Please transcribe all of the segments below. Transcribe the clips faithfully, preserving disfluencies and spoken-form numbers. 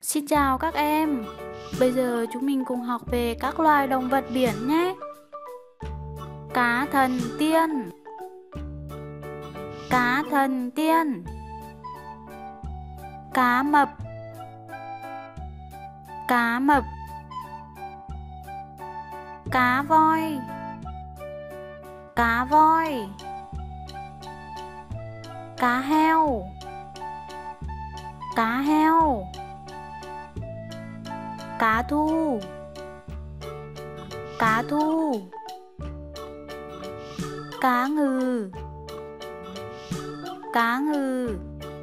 Xin chào các em. Bây giờ chúng mình cùng học về các loài động vật biển nhé. Cá thần tiên. Cá thần tiên. Cá mập. Cá mập. Cá voi. Cá voi. Cá heo. Cá heo. Cá thu. Cá thu. Cá ngừ. Cá ngừ.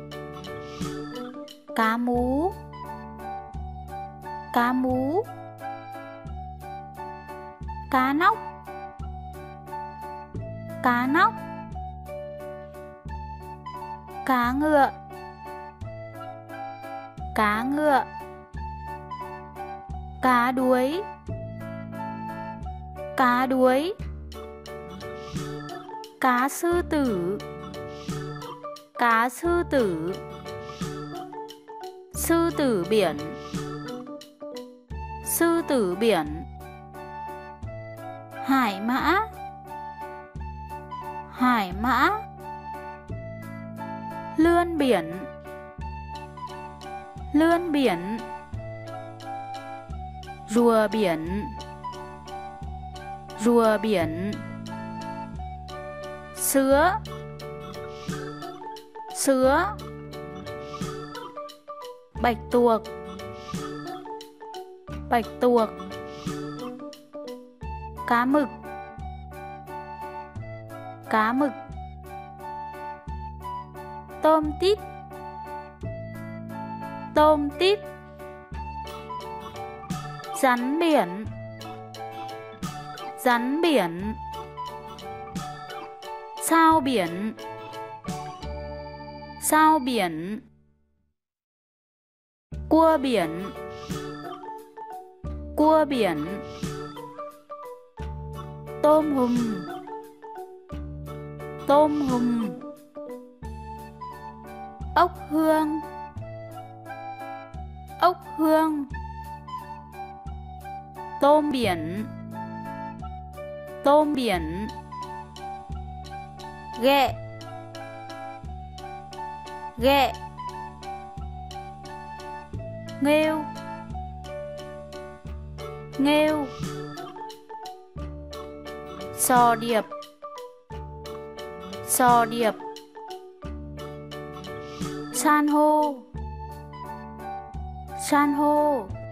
Cá mú. Cá mú. Cá nóc. Cá nóc. Cá ngựa. Cá ngựa. Cá đuối. Cá đuối. Cá sư tử. Cá sư tử. Sư tử biển. Sư tử biển. Hải mã. Hải mã. Lươn biển. Lươn biển. Rùa biển. Rùa biển. Sứa. Sứa. Bạch tuộc. Bạch tuộc. Cá mực. Cá mực. Tôm tít. Tôm tít. Rắn biển. Rắn biển. Sao biển. Sao biển. Cua biển. Cua biển. Tôm hùm. Tôm hùm. Ốc hương. Ốc hương. Tôm biển. Tôm biển. Ghẹ. Ghẹ. Nghêu. Nghêu. Sò điệp. Sò điệp. San hô. San hô.